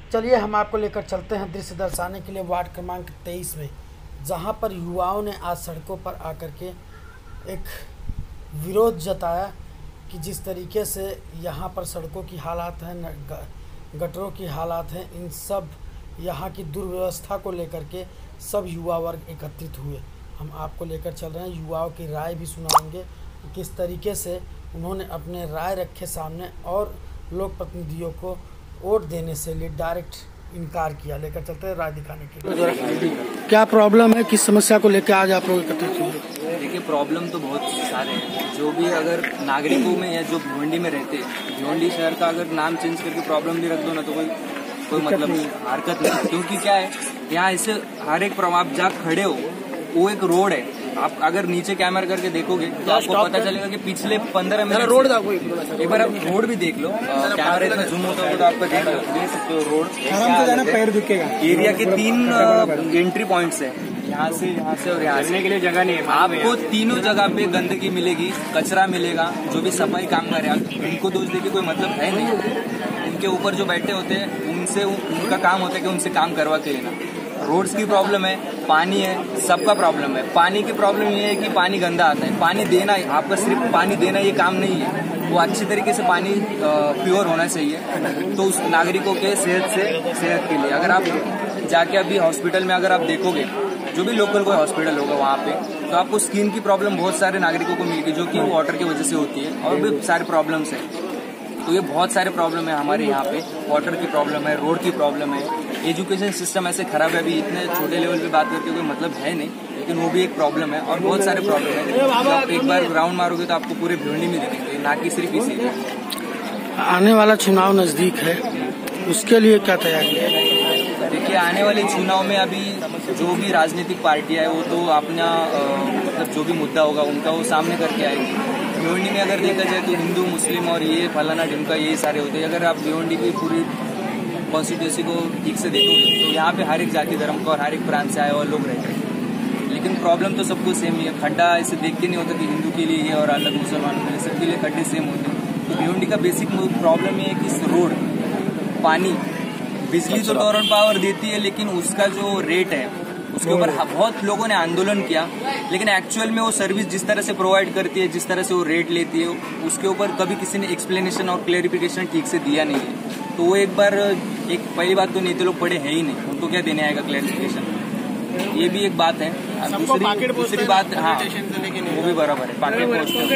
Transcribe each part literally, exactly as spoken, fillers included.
चलिए हम आपको लेकर चलते हैं दृश्य दर्शाने के लिए वार्ड क्रमांक तेईस में, जहां पर युवाओं ने आज सड़कों पर आकर के एक विरोध जताया कि जिस तरीके से यहां पर सड़कों की हालात हैं, गटरों की हालात हैं, इन सब यहां की दुर्व्यवस्था को लेकर के सब युवा वर्ग एकत्रित हुए। हम आपको लेकर चल रहे हैं, युवाओं की राय भी सुनाएंगे कि किस तरीके से उन्होंने अपने राय रखे सामने और लोक प्रतिनिधियों को वोट देने से लिए डायरेक्ट इनकार किया। लेकर चलते हैं राय दिखाने के लिए। क्या प्रॉब्लम है, किस समस्या को लेकर आज आप लोग एकत्रित हुए? देखिए, प्रॉब्लम तो बहुत सारे हैं। जो भी अगर नागरिकों में या जो भिवंडी में रहते हैं, भिवंडी शहर का अगर नाम चेंज करके प्रॉब्लम भी रख दो ना तो कोई कोई मतलब नहीं, हरकत नहीं। क्योंकि क्या है, यहाँ ऐसे हर एक आप जहाँ खड़े हो वो एक रोड है। आप अगर नीचे कैमरा करके देखोगे तो आपको पता चलेगा कि पिछले पंद्रह मिनट रोड एक बार आप रोड भी देख लो, कैमरा इतना जूम होता है तो आपको देख देख सकते हो रोड। पैर दुखेगा। एरिया के तीन एंट्री पॉइंट्स है, यहाँ से यहाँ से और यहाँ से के लिए जगह नहीं है। आपको तीनों जगह पे गंदगी मिलेगी, कचरा मिलेगा। जो भी सफाई कामगार है उनको दोष देके कोई मतलब है नहीं। उनके ऊपर जो बैठे होते हैं उनसे उनका काम होता है कि उनसे काम करवा के लेना। रोड्स की प्रॉब्लम है, पानी है, सबका प्रॉब्लम है। पानी की प्रॉब्लम ये है कि पानी गंदा आता है। पानी देना, आपका सिर्फ पानी देना ये काम नहीं है, वो अच्छी तरीके से पानी प्योर होना चाहिए। तो उस नागरिकों के सेहत से सेहत के लिए अगर आप जाके अभी हॉस्पिटल में अगर आप देखोगे, जो भी लोकल कोई हॉस्पिटल होगा वहाँ पे, तो आपको स्किन की प्रॉब्लम बहुत सारे नागरिकों को मिलेगी, जो कि वाटर की वजह से होती है। और भी सारे प्रॉब्लम्स है। तो ये बहुत सारे प्रॉब्लम है हमारे यहाँ पे। वाटर की प्रॉब्लम है, रोड की प्रॉब्लम है, एजुकेशन सिस्टम ऐसे खराब है। अभी इतने छोटे लेवल पे बात करके कोई मतलब है नहीं, लेकिन वो भी एक प्रॉब्लम है। और बहुत सारे प्रॉब्लम है। तो आप एक बार राउंड मारोगे तो आपको पूरे भिवंडी में दिखेंगे, ना कि सिर्फ इसी। आने वाला चुनाव नजदीक है, उसके लिए क्या तैयारी है? देखिए, आने वाले चुनाव में अभी जो भी राजनीतिक पार्टियां है वो तो अपना मतलब जो भी मुद्दा होगा उनका वो सामने करके आएगी। भिवंडी में अगर देखा जाए तो हिंदू, मुस्लिम और ये फलाना ढिमका ये सारे होते हैं। अगर आप भिवंडी की पूरी कॉन्स्टिट्यूंसी को ठीक से देखोगे तो यहाँ पे हर एक जाति धर्म का और हर एक प्रांत से आए हुए लोग रहते हैं। लेकिन प्रॉब्लम तो सबको सेम ही है। खड्डा ऐसे देख के नहीं होता कि हिंदू के लिए ये और अलग मुसलमानों के लिए, सबके लिए खड्डे सेम होते हैं। तो भिवंडी का बेसिक प्रॉब्लम ये है कि रोड, पानी, बिजली तो टॉवर पावर देती है, लेकिन उसका जो रेट है उसके ऊपर बहुत लोगों ने आंदोलन किया। लेकिन एक्चुअल में वो सर्विस जिस तरह से प्रोवाइड करती है, जिस तरह से वो रेट लेती है, उसके ऊपर कभी किसी ने एक्सप्लेनेशन और क्लेरिफिकेशन ठीक से दिया नहीं है। तो वो एक बार एक पहली बात तो नेता लोग पढ़े है ही नहीं, उनको क्या देने आएगा क्लेरिफिकेशन, ये भी एक बात है। दूसरी दूसरी बात, हाँ वो भी बराबर है, पाकेट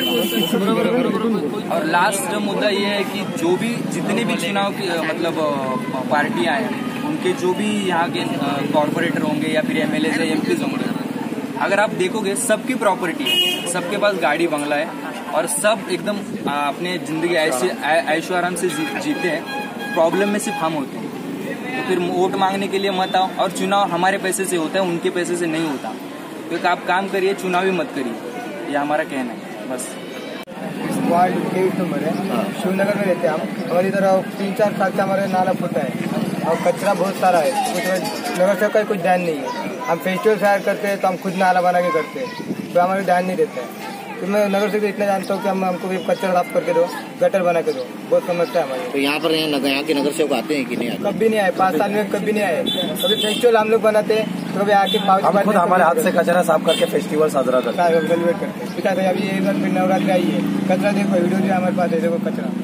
पोस्ट। और लास्ट मुद्दा ये है कि जो भी जितने भी चुनाव की मतलब पार्टियां हैं, उनके जो भी यहाँ के कॉर्पोरेटर होंगे या फिर एमएलए या एमपीज होंगे, अगर आप देखोगे सबकी प्रॉपर्टी है, सबके पास गाड़ी बंगला है और सब एकदम अपने जिंदगी ऐशो आराम से जीते हैं। प्रॉब्लम में सिर्फ हम होते हैं। तो फिर वोट मांगने के लिए मत आओ। और चुनाव हमारे पैसे से होता है, उनके पैसे से नहीं होता। तो आप काम करिए, चुनाव ही मत करिए, ये हमारा कहना है बस। वार्ड तेईस नंबर है, शिवनगर में रहते हैं हम। हमारी तरह तीन चार साल से हमारे नाला फूटा है और कचरा बहुत सारा है। कुछ नगर सेवक का कुछ ध्यान नहीं है। हम फेस्टिवल फायर करते हैं तो हम खुद नाला बना के करते हैं, तो हमारे ध्यान नहीं देता है। तो मैं नगर सेवक इतना जानता हूँ कि हम हमको भी कचरा साफ करके दो, गटर बना के दो, बहुत समस्या है हमारी। तो यहाँ पर यहाँ के नगर सेवक आते हैं कि नहीं आते? कभी नहीं आए, पाँच साल में कभी नहीं आए। कभी फेस्टिवल हम लोग बनाते हैं तो कभी आके हम खुद हमारे हाथ से कचरा साफ करके फेस्टिवल साजरा करते हैं, सेलिब्रेट करते हैं। अभी एक बार फिर नवरात्रि आई है, कचरा देखो, वीडियो जो हमारे पास है, देखो कचरा।